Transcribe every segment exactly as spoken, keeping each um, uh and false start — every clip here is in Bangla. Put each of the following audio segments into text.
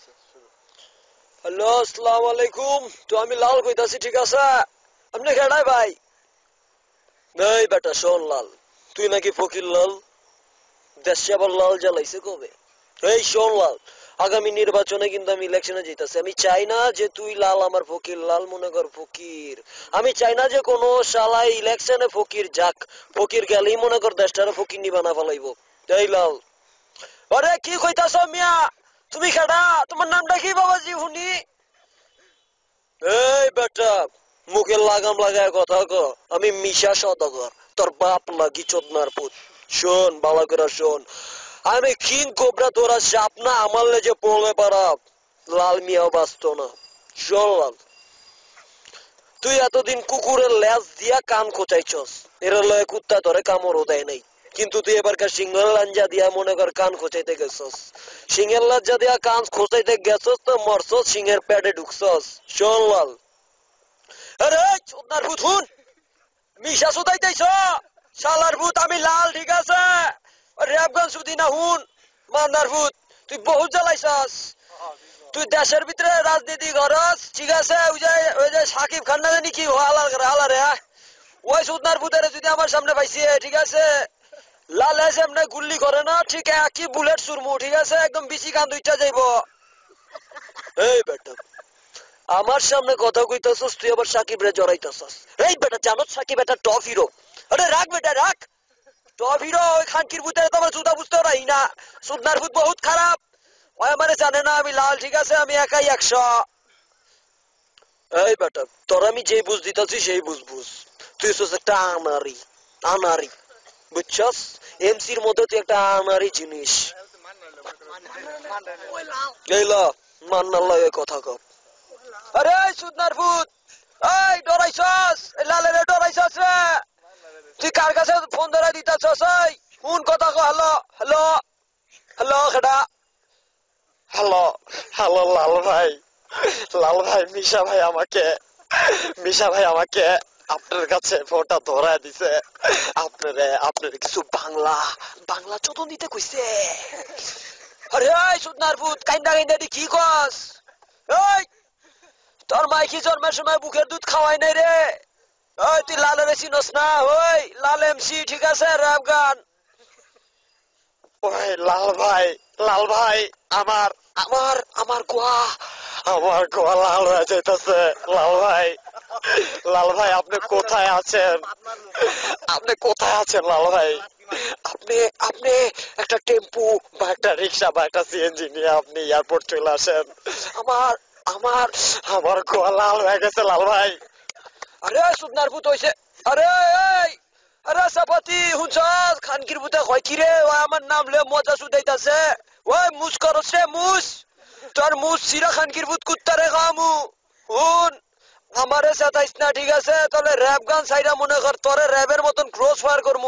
হ্যালো, আসসালামু আলাইকুম। তো আমি লাল কইতাছি, ঠিক আছে? আপনি কেডাই ভাই? এই বেটা শোন লাল, তুই নাকি ফকির লাল, দেশে আবার লাল জ্বালাইছে কবে? এই শোন লাল, আগামী নির্বাচনে কিন্তু আমি ইলেকশনে জিতাছি। আমি চাই না যে তুই লাল আমার ফকির লাল মনে কর ফকির। আমি চাই না যে কোনো শালাই ইলেকশনে ফকির যাক, ফকির গেলেই মনে কর দেশটারে ফকির নি বানা ফেলাইব। এই লাল, আরে কি কইতাছ মিয়া? তুমি কেডা? তোমার নামটা কি বাবাজি শুনি? এই বেটা, মুখে লাগাম লাগায় কথা ক। আমি মিশা সদাগর, তোর বাপ লাগি চোদনার পুত। শোন বালা করে শোন, আমি কিং কোবরা, তোরা সাপ না আমার লেজে পড়লে পারা লাল মিয়াও বাঁচত না। শোন লাল, তুই এতদিন কুকুরের লেজ দিয়া কান খোঁচাইছস, এর লয় কুত্তা ধরে কামড়ও দেয় নাই। কিন্তু তুই এবারকার সিংহের লাঞ্জা দিয়া মনে কর কান খোঁচাইতে গেছস। সিংহের লাঞ্জা দিয়া কান খোঁচাইতে গেছস তো মরছস, সিংহের পেটে ঢুকছস। শোন লাল, আরে চোদনার ভূত হুন, মিশা সুদাইতেছ শালার ভূত। আমি লাল, ঠিক আছে? র্যাবগান সুদি না হুন মান্দার ভূত, তুই বহুত জ্বালাইছস। তুই দেশের ভিতরে রাজনীতি করস, ঠিক আছে? ওই যে ওই যে সাকিব খান না জানি কি হালার করে হালারে, ওই সুদনার ভূতের যদি আমার সামনে পাইছি, ঠিক আছে, লাল এসে এমনি গুল্লি করে না, ঠিক একই বুলেট সুরমু, ঠিক আছে? একদম বিচি কান দুইটা যাইব। এই বেটা, আমার সামনে কথা কইতাছস, তুই আবার সাকিব রে জড়াইতাছস। এই বেটা, জানোস সাকিব একটা টপ হিরো? আরে রাখ বেটা রাখ, টপ হিরো। ওই খানকির ভূতের তো আমার জুতা বুঝতে রাই না। সুদনার ভূত বহুত খারাপ, ওই আমারে জানে না আমি লাল, ঠিক আছে? আমি একাই একশো। এই বেটা, তোর আমি যেই বুঝ দিতাছি সেই বুঝ বুঝ। তুই হচ্ছিস একটা আনারি, আনারি, বুঝছস? এমসির মধ্যে তুই একটা আনারি জিনিস। এই ল, মান্নার লাগে কথা কব। আরে সুদনার ভূত, এই ডরাইছস, এই লালেরে ডরাইছস রে? তুই কার কাছে ফোন ধরে দিতাছস? এই কোন কথা কো? হ্যালো হ্যালো হ্যালো, কেডা? হ্যালো হ্যালো লাল ভাই, লাল ভাই মিশা ভাই আমাকে মিশা ভাই আমাকে আপনার কাছে ফোনটা ধরায় দিছে। আপনারে আপনার কিছু বাংলা বাংলা চোদন দিতে কইছে। আরে এই সুদনার ভূত, কাইন্দা কাইন্দা দি কি কস? এই তোর মাই কি জন্মের সময় বুকের দুধ খাওয়াই নাই রে? ওই তুই লালের চিনস না? ওই লাল এমসি, ঠিক আছে? র্যাপ গান। ওই লাল ভাই, লাল ভাই, আমার আমার আমার গোয়া আমার গোয়া লাল হয়ে যাইতেছে। লাল ভাই, লাল ভাই আপনি কোথায় আছেন? আপনি কোথায় আছেন লাল ভাই? আপনি আপনি একটা টেম্পু বা একটা রিক্সা বা একটা সিএনজি নিয়ে আপনি এয়ারপোর্ট চলে আসেন। আমার আমার আমার গোয়া লাল হয়ে গেছে লাল ভাই। আরে সুদনার ভূত হইছে। আরে এই, আরে সাপাতি হুনছস? খানকির ভূতে কয় কি রে? ওই আমার নাম লে মজা সুদাইতাছে। ওই মুস করছ রে মুস, তোর মুস সিরা খানকির ভূত কুত্তারে খামু। হুন, আমারে সাতাইস না, ঠিক আছে? তাহলে র্যাপ গান সাইরা মনে কর তোরে র্যাবের মতন ক্রস ফায়ার করমু।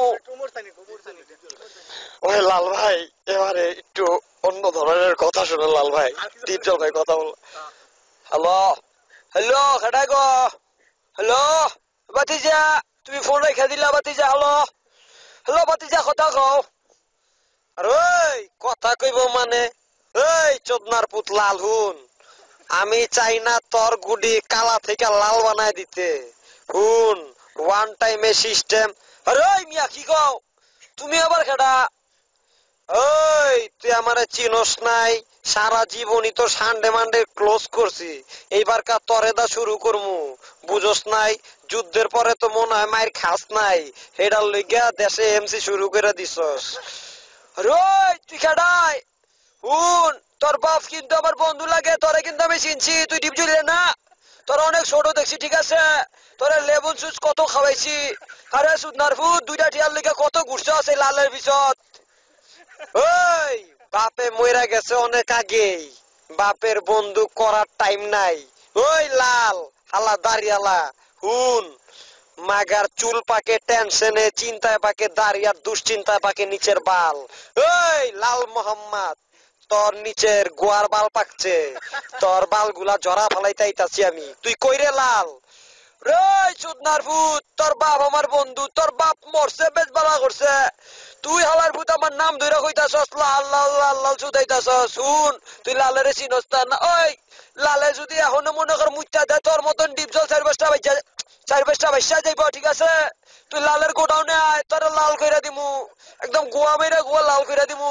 ওই লাল ভাই, এবারে একটু অন্য ধরনের কথা শুনে লাল ভাই, ডিপজল ভাই কথা বল। হ্যালো হ্যালো, কেডা গো? হ্যালো বাতিজা, তুমি ফোন রেখে দিলা বাতিজা। হ্যালো হ্যালো বাতিজা, কথা কও। আর ওই কথা কইব মানে, এই চোদনার পুত লাল হুন, আমি চাই না তোর গুডি কালা থেকে লাল বানায় দিতে। হুন, ওয়ান টাইমে সিস্টেম। আরে ওই মিয়া কি কও? তুমি আবার কেডা? ওই তুই আমারে চিনস নাই? সারা জীবনই তো সানডে মানডে ক্লোজ করছি, এইবার কা তরেদা শুরু করমু, বুঝস নাই? যুদ্ধের পরে তো মনে হয় মায়ের খাস নাই, হেডার লইগা দেশে এমসি শুরু করে দিছস। ওই তুই কেডাই? হুন, তোর বাপ কিন্তু আমার বন্ধু লাগে, তোরে কিন্তু আমি চিনছি, তুই ডিপ জুড়ে না? তোর অনেক ছোট দেখছি, ঠিক আছে? তোরে লেবুন সুচ কত খাওয়াইছি। আরে সুদনার ফুট, দুইটা টিয়ার লিগে কত ঘুরছ আছে লালের পিছত। ওই বাপে মইরা গেছে অনেক আগেই, বাপের বন্ধু করার টাইম নাই। ওই লাল হালা দাঁড়িয়ালা, হুন, মাগার চুল পাকে টেনশনে, চিন্তায় পাকে দাড়ি, আর দুশ্চিন্তায় পাকে নিচের বাল। ওই লাল মোহাম্মদ, তোর নিচের গোয়ার বাল পাকছে, তোর বাল গুলা জরা ফেলাইতাইতাছি আমি। তুই কইরে লাল? রে চোদনার ভূত, তোর বাপ আমার বন্ধু, তোর বাপ মরছে বেশ বালা করছে, তুই হালার ভূত আমার নাম ধরে কইতাছস লাল লাল লাল লাল চুদাইতাছস শুন তুই লালের চিনস না ওই লালে যদি এখনো মনে কর মুইতা দে তোর মতন ডিপ জল চার পাঁচটা বাইজা চার পাঁচটা বাইসা যাইব ঠিক আছে তুই লালের গোডাউনে আয় তোর লাল কইরা দিমু একদম গোয়া মেরে গোয়া লাল কইরা দিমু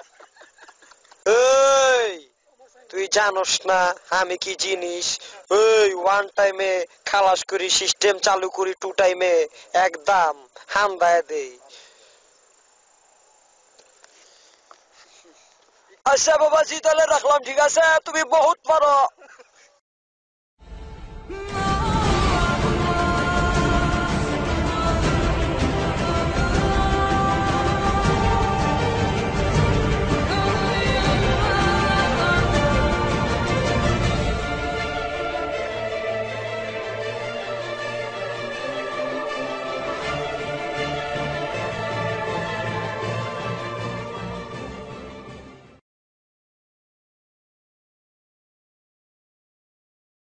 এই তুই জানোস না আমি কি জিনিস ওই ওয়ান টাইমে খালাস করি সিস্টেম চালু করি টু টাইমে একদম হামদায় দেই আচ্ছা বাবাজি তাহলে রাখলাম ঠিক আছে তুমি বহুত পারো